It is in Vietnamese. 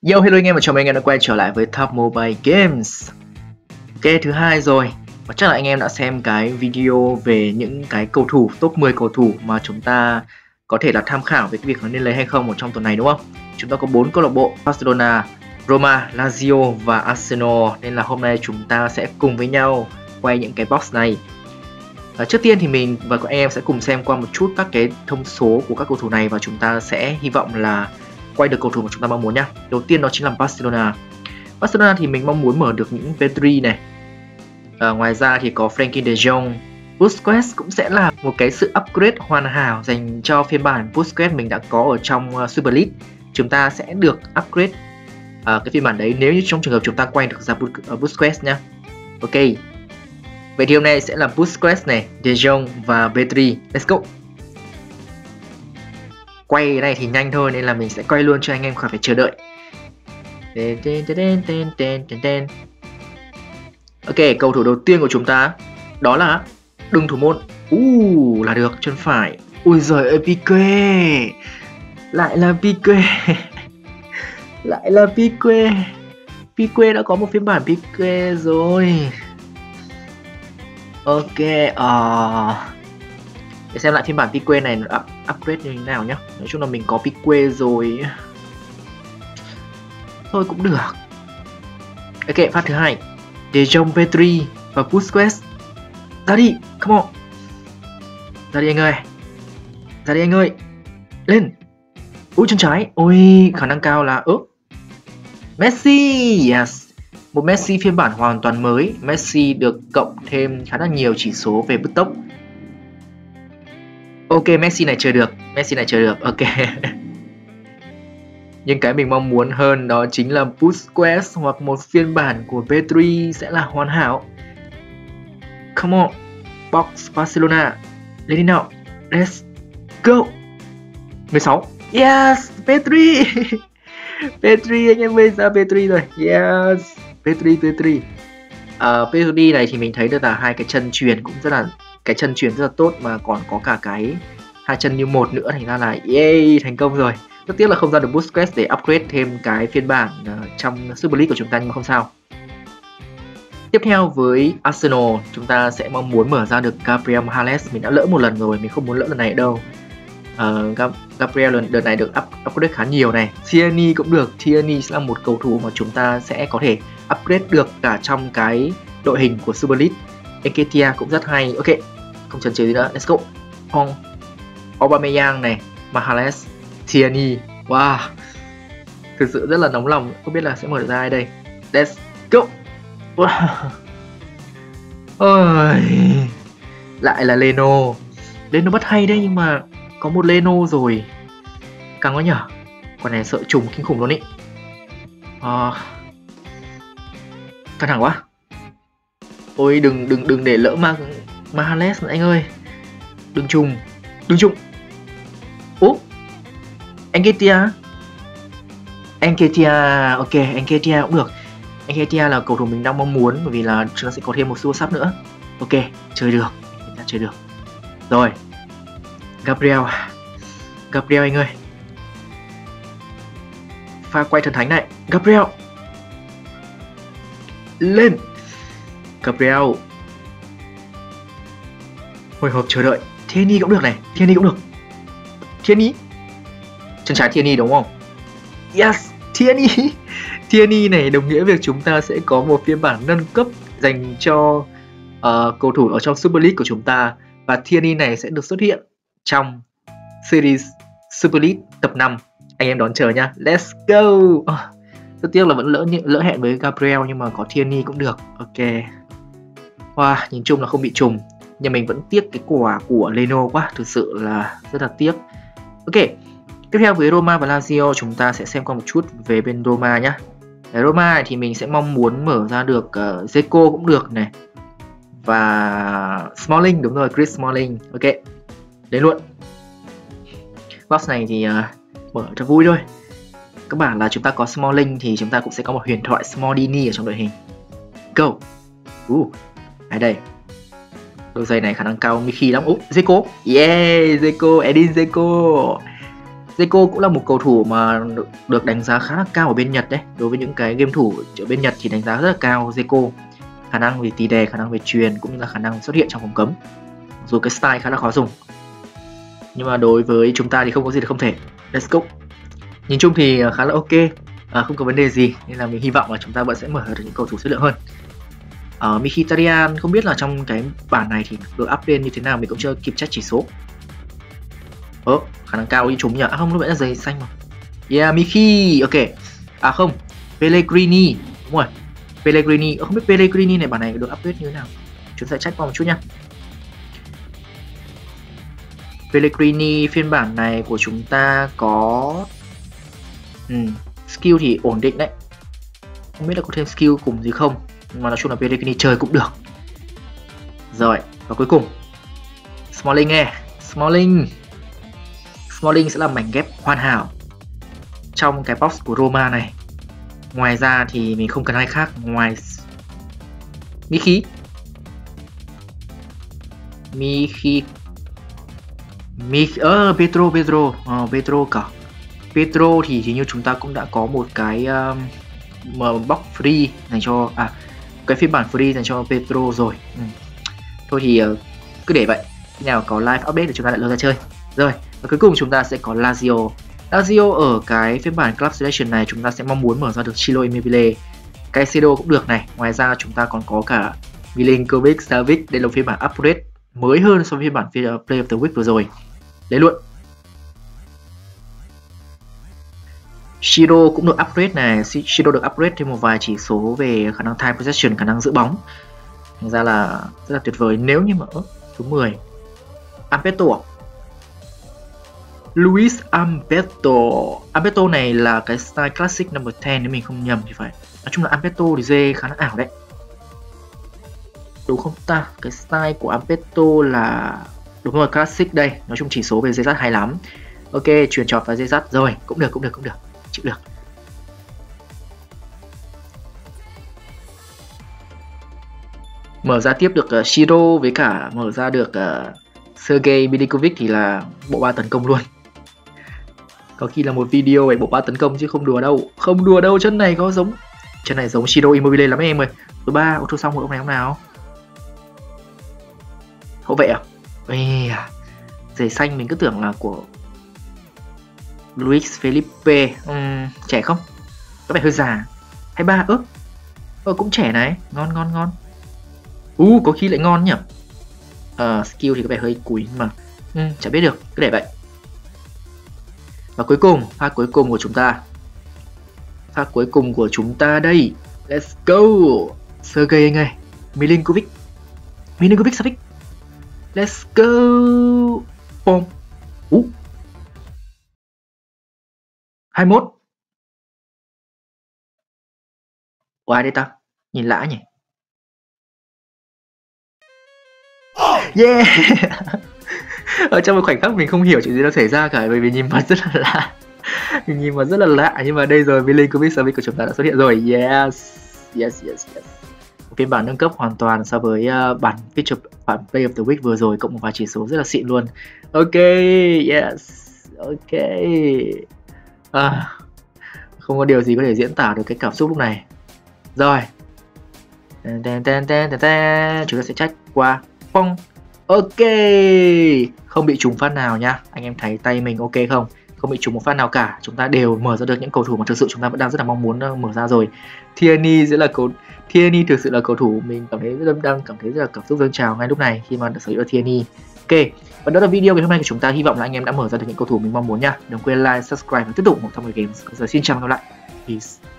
Yo, hello anh em và chào mừng anh em đã quay trở lại với Top Mobile Games. Ok, thứ hai rồi. Và chắc là anh em đã xem cái video về những cái cầu thủ, top 10 cầu thủ mà chúng ta có thể là tham khảo về cái việc nên lấy hay không ở trong tuần này đúng không? Chúng ta có 4 câu lạc bộ: Barcelona, Roma, Lazio và Arsenal. Nên là hôm nay chúng ta sẽ cùng với nhau quay những cái box này. Trước tiên thì mình và các anh em sẽ cùng xem qua một chút các cái thông số của các cầu thủ này và chúng ta sẽ hy vọng là quay được cầu thủ mà chúng ta mong muốn nhá. Đầu tiên đó chính là Barcelona. Barcelona thì mình mong muốn mở được những Pedri này. Ngoài ra thì có Frenkie de Jong. Busquets cũng sẽ là một cái sự upgrade hoàn hảo dành cho phiên bản Busquets mình đã có ở trong Super League. Chúng ta sẽ được upgrade cái phiên bản đấy nếu như trong trường hợp chúng ta quay được ra Busquets nhá. Ok. Vậy thì hôm nay sẽ là Busquets này, de Jong và Pedri. Let's go. Quay cái này thì nhanh thôi nên là mình sẽ quay luôn cho anh em khỏi phải chờ đợi. Ok, cầu thủ đầu tiên của chúng ta đó là đường thủ môn. Là được, chân phải. Ui giời ơi, Piqué. Lại là Piqué. Lại là Piqué. Piqué đã có một phiên bản Piqué rồi. Ok, để xem lại phiên bản Piqué này nó upgrade như thế nào nhá. Nói chung là mình có Piqué rồi. Thôi cũng được. Ok, phát thứ hai. De Jong, Pedri và Busquets. Ra đi, come on. Ra đi anh ơi. Ra đi anh ơi. Lên. Ui, chân trái. Ôi, khả năng cao là Messi. Yes. Một Messi phiên bản hoàn toàn mới. Messi được cộng thêm khá là nhiều chỉ số về bứt tốc. Ok, Messi này chơi được. Messi này chơi được. Ok. Nhưng cái mình mong muốn hơn đó chính là Busquets hoặc một phiên bản của Pedri sẽ là hoàn hảo. Come on. Box Barcelona. Lên đi nào. Let's go. 16. Yes, Pedri. Pedri, anh em ơi, ra Pedri rồi. Yes, Pedri. Pedri này thì mình thấy được là hai cái chân chuyền cũng rất là tốt mà còn có cả cái hai chân như một nữa, thành ra là yay, thành công rồi. Rất tiếc là không ra được Busquets để upgrade thêm cái phiên bản trong Super League của chúng ta, nhưng mà không sao. Tiếp theo với Arsenal, chúng ta sẽ mong muốn mở ra được Gabriel Magalhaes. Mình đã lỡ một lần rồi, mình không muốn lỡ lần này đâu. Gabriel đợt này được upgrade khá nhiều này. Tierney cũng được. Tierney sẽ là một cầu thủ mà chúng ta sẽ có thể upgrade được cả trong cái đội hình của Super League. Nketiah cũng rất hay. Ok, không chần chừ gì nữa, let's go. Aubameyang này, Magalhaes, Tierney. Wow, thực sự rất là nóng lòng. Không biết là sẽ mở được ra ai đây. Let's go. Wow. Ôi, lại là Leno. Leno bắt hay đấy, nhưng mà có một Leno rồi. Căng quá nhở. Con này sợ trùng kinh khủng luôn ý. Căng thẳng quá. Ôi đừng để lỡ Magalhaes nữa anh ơi. Đừng trùng. Nketiah. Ok, Nketiah cũng được. Nketiah là cầu thủ mình đang mong muốn, bởi vì là chúng ta sẽ có thêm một super sub nữa. Ok, chơi được. Rồi, Gabriel anh ơi. Pha quay thần thánh này. Gabriel. Lên. Gabriel. Hồi hộp chờ đợi. Tierney cũng được này. Tierney. Chân trái Tierney đúng không? Yes, Tierney này đồng nghĩa việc chúng ta sẽ có một phiên bản nâng cấp dành cho cầu thủ ở trong Super League của chúng ta. Và Tierney này sẽ được xuất hiện trong series Super League tập 5. Anh em đón chờ nha. Let's go. Rất tiếc là vẫn lỡ hẹn với Gabriel, nhưng mà có Tierney cũng được. Ok. Wow, nhìn chung là không bị trùng. Nhưng mình vẫn tiếc cái quả của Leno quá. Thực sự là rất là tiếc. Ok. Tiếp theo với Roma và Lazio, chúng ta sẽ xem qua một chút về bên Roma nhé. Ở Roma thì mình sẽ mong muốn mở ra được Zeko cũng được này. Và Smalling, đúng rồi, Chris Smalling. Ok, đến luôn. Box này thì mở cho vui thôi. Các bạn là chúng ta có Smalling thì chúng ta cũng sẽ có một huyền thoại Smaldini ở trong đội hình. Go. Ai đây? Đôi giày này khả năng cao Mickey lắm. Zeko. Yeah, Zeko, Edin Zeko. Zico cũng là một cầu thủ mà được đánh giá khá là cao ở bên Nhật đấy. Đối với những cái game thủ ở bên Nhật thì đánh giá rất là cao Zico. Khả năng về tì đè, khả năng về chuyền cũng như là khả năng xuất hiện trong vòng cấm. Dù cái style khá là khó dùng. Nhưng mà đối với chúng ta thì không có gì là không thể. Let's go. Nhìn chung thì khá là ok, không có vấn đề gì, nên là mình hy vọng là chúng ta vẫn sẽ mở được những cầu thủ chất lượng hơn. Mkhitaryan không biết là trong cái bản này thì được update như thế nào, mình cũng chưa kịp check chỉ số. Khả năng cao đi trúng nhỉ? Không, lúc nãy là giày xanh mà. Yeah, Miki, ok. Không, Pellegrini, đúng rồi. Pellegrini, không biết Pellegrini này bản này được update như thế nào. Chúng ta check qua một chút nhá. Pellegrini phiên bản này của chúng ta có skill thì ổn định đấy. Không biết là có thêm skill cùng gì không, nhưng mà nói chung là Pellegrini chơi cũng được. Rồi, và cuối cùng Smalling nghe. Smalling sẽ là mảnh ghép hoàn hảo trong cái box của Roma này. Ngoài ra thì mình không cần ai khác ngoài Pedro cả. Pedro thì hình như chúng ta cũng đã có một cái box free dành cho cái phiên bản free dành cho Pedro rồi. Thôi thì cứ để vậy, khi nào có live update thì chúng ta lại lôi ra chơi. Rồi, và cuối cùng chúng ta sẽ có Lazio. Ở cái phiên bản Club Selection này chúng ta sẽ mong muốn mở ra được Chilo Immobile, Caicedo cũng được này. Ngoài ra chúng ta còn có cả Milinkovic Savic, đây là phiên bản upgrade mới hơn so với phiên bản Play of the Week vừa rồi. Đấy luôn. Shiro cũng được upgrade này, Shiro được upgrade thêm một vài chỉ số về khả năng time possession, khả năng giữ bóng. Thành ra là rất là tuyệt vời nếu như mà số 10. Ampeto. Luis Ampeto này là cái style classic number 10 nếu mình không nhầm thì phải. Nói chung là Ampeto thì dê khá là ảo đấy. Đúng không ta? Cái style của Ampeto là đúng rồi, classic đây. Nói chung chỉ số về dây dắt hay lắm. Ok, chuyền chọt và dây dắt rồi, cũng được. Chịu được. Mở ra tiếp được Shiro với cả mở ra được Sergei Milinkovic thì là bộ ba tấn công luôn. Có khi là một video về bộ ba tấn công chứ không đùa đâu. Chân này giống Shiro Immobile lắm em ơi. Thứ 3 ô tô xong rồi hôm nào. Hậu vệ à? Giày xanh mình cứ tưởng là của Luis Felipe. Trẻ không? Có vẻ hơi già. 23 cũng trẻ này. Ngon. Có khi lại ngon nhỉ. Skill thì có vẻ hơi cùi mà chả biết được, cứ để vậy. Và cuối cùng, pha cuối cùng của chúng ta đây. Let's go. Sergei anh ơi. Milinkovic Savic. Let's go. Bom. 21. Ai đây ta? Nhìn lạ nhỉ. Yeah. Ở trong một khoảnh khắc mình không hiểu chuyện gì nó xảy ra cả, bởi vì nhìn mặt rất là lạ. Nhưng mà đây rồi, Milinkovic Savic của chúng ta đã xuất hiện rồi. Yes. Phiên bản nâng cấp hoàn toàn so với bản feature bản Play of the Week vừa rồi, cộng một vài chỉ số rất là xịn luôn. Ok, yes. Ok. Không có điều gì có thể diễn tả được cái cảm xúc lúc này. Rồi. Chúng ta sẽ check qua. Phong. Ok. Không bị trùng phát nào nha. Anh em thấy tay mình ok không? Không bị trùng một phát nào cả. Chúng ta đều mở ra được những cầu thủ mà thực sự chúng ta vẫn đang rất là mong muốn mở ra rồi. Tierney thực sự là cầu thủ mình đang cảm thấy rất là cảm xúc dâng trào ngay lúc này khi mà được sở hữu được Tierney. Ok. Và đó là video ngày hôm nay của chúng ta. Hy vọng là anh em đã mở ra được những cầu thủ mình mong muốn nha. Đừng quên like, subscribe và tiếp tục một trong 10 games. Giờ xin chào và hẹn gặp lại. Peace.